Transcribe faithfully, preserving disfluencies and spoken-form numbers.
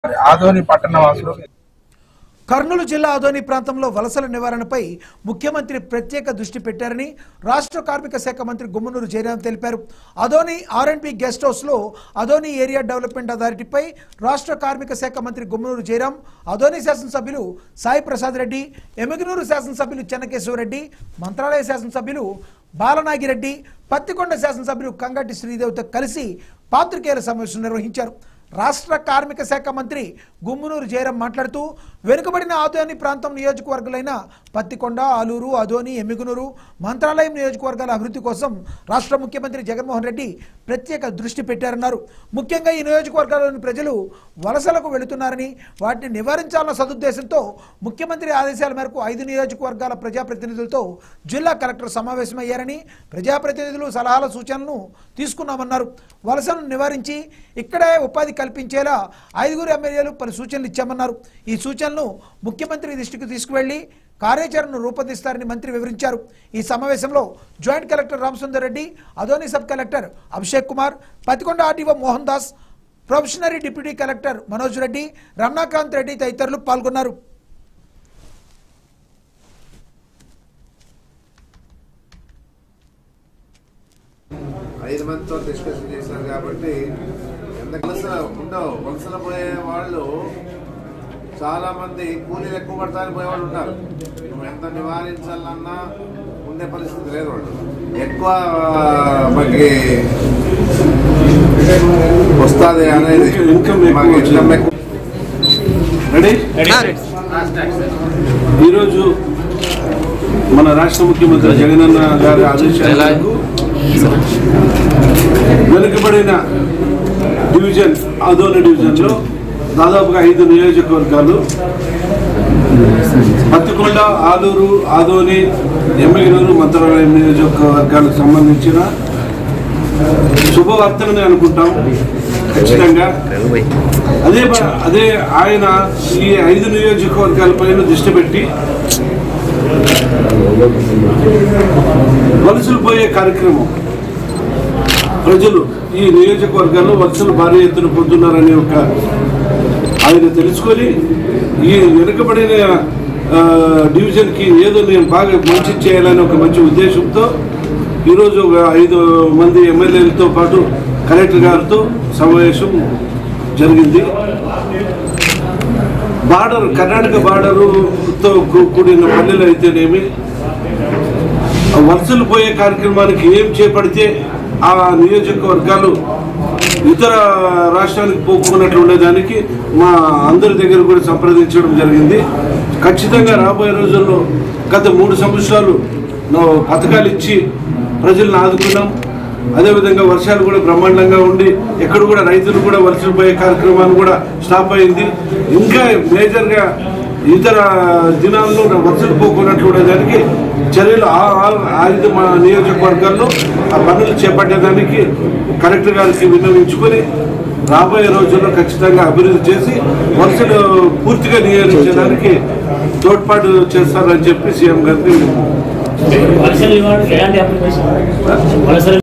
ఆదోని పట్టణ వాసులు కర్నూలు జిల్లా ఆదోని ప్రాంతంలో వలసల నివారణపై ముఖ్యమంత్రి ప్రత్యేక దృష్టి పెట్టారని రాష్ట్ర కార్మిక శాఖ మంత్రి గుమ్మనూరు జయరాం తెలిపారు. Adoni R and B guest house లో ఆదోని ఏరియా డెవలప్మెంట్ అథారిటీపై రాష్ట్ర కార్మిక శాఖ మంత్రి గుమ్మనూరు జయరాం, ఆదోని శాసనసభ్యులు సాయి ప్రసాద్ రెడ్డి, ఎమ్మిగనూరు శాసనసభ్యులు చెన్నకేశవరెడ్డి, మంత్రాలయ శాసనసభ్యులు బాలనాగిరెడ్డి, పత్తికొండ శాసనసభ్యులు కంగటి శ్రీదేవితో కలిసి పాత్రికేయుల సమావేశం నిర్వహించారు. రాష్ట్ర కార్మిక శాఖ మంత్రి గుమ్మనూరు జయరాం మాట్లాడుతూ వెనుకబడిన ఆదోని ప్రాంతం నియోజకవర్గాలైన పత్తికొండ, ఆలూరు, ఆదోని, ఎమ్మిగనూరు, మంత్రాలయం నియోజకవర్గాల అభివృద్ధి కోసం రాష్ట్ర ముఖ్యమంత్రి జగన్మోహన్ రెడ్డి ప్రత్యేక దృష్టి పెట్టారన్నారు. ముఖ్యంగా ఈ నియోజకవర్గాల్లోని ప్రజలు వలసలకు వెళుతున్నారని, వాటిని నివారించాలన్న సదుద్దేశంతో ముఖ్యమంత్రి ఆదేశాల మేరకు ఐదు నియోజకవర్గాల ప్రజాప్రతినిధులతో జిల్లా కలెక్టర్ సమావేశమయ్యారని, ప్రజాప్రతినిధులు సలహాల సూచనలను తీసుకున్నామన్నారు. వలసలను నివారించి ఇక్కడే ఉపాధి కల్పించేలా ఐదుగురు ఎమ్మెల్యేలు పలు సూచనలు ఇచ్చామన్నారు. ఈ సూచనలు ముఖ్యమంత్రి దృష్టికి తీసుకువెళ్లి కార్యాచరణను రూపొందిస్తారని మంత్రి వివరించారు. ఈ సమావేశంలో joint collector Ramasundar Reddy, Adoni sub collector Abhishek Kumar, Pattikonda RDO Mohan Das, probationary deputy collector Manoj Reddy, Ramanakanth Reddy తదితరులు పాల్గొన్నారు. ఐదు మందితో డిస్కషన్ చేశారు కాబట్టి వలస ఉండవు. వలసలు పోయే వాళ్ళు చాలా మంది కూలీలు ఎక్కువ పడతానికి పోయేవాళ్ళు ఉన్నారు. నువ్వు ఎంత నివారించాలన్నా ఉండే పరిస్థితి లేదు. వాళ్ళు ఎక్కువ మనకి వస్తుంది అనేది ఇన్కమ్ ఎక్కువ. ఈరోజు మన రాష్ట్ర ముఖ్యమంత్రి జగనన్న గారి ఆదేశాలకు వెనుకబడిన డివిజన్ ఆదోని డివిజన్లో దాదాపుగా ఐదు నియోజకవర్గాలు పత్తికొండ, ఆలూరు, ఆదోని, ఎమ్మిగనూరు, మంత్రాలయం నియోజకవర్గాలకు సంబంధించిన శుభవార్తలని అనుకుంటాం ఖచ్చితంగా. అదే అదే ఆయన ఈ ఐదు నియోజకవర్గాలపైన దృష్టి పెట్టి వలసలు పోయే కార్యక్రమం, ప్రజలు ఈ నియోజకవర్గాల్లో వలసలు భారీ ఎత్తున పొందుతున్నారని ఒక ఆయన తెలుసుకొని ఈ వెనుకబడిన డివిజన్కి ఏదో నేను బాగా మంచి చేయాలని ఒక మంచి ఉద్దేశంతో ఈరోజు ఐదు మంది ఎమ్మెల్యేలతో పాటు కలెక్టర్ గారితో సమావేశం జరిగింది. బార్డర్ కర్ణాటక బార్డరుతో కూడిన పల్లెలు అయితేనేమి వలసలు పోయే కార్యక్రమానికి ఏం చేపడితే ఆ నియోజకవర్గాలు ఇతర రాష్ట్రానికి పోకున్నట్లు ఉండేదానికి మా అందరి దగ్గర కూడా సంప్రదించడం జరిగింది. ఖచ్చితంగా రాబోయే రోజుల్లో గత మూడు సంవత్సరాలు పథకాలు ఇచ్చి ప్రజలను ఆదుకున్నాం. అదేవిధంగా వర్షాలు కూడా బ్రహ్మాండంగా ఉండి ఎక్కడ కూడా రైతులు కూడా వలసలు పోయే కార్యక్రమాన్ని కూడా స్టాప్ అయింది. ఇంకా మేజర్గా ఇతర దినాల్లో వలసలు పోకున్నట్లు ఉండేదానికి చర్యలు ఐదు మా నియోజకవర్గాల్లో ఆ పనులు చేపట్టేదానికి కలెక్టర్ గారికి విన్నవించుకొని రాబోయే రోజుల్లో ఖచ్చితంగా అభివృద్ధి చేసి వలసలు పూర్తిగా నియోజించడానికి తోడ్పాటు చేస్తారని చెప్పి సీఎం గారికి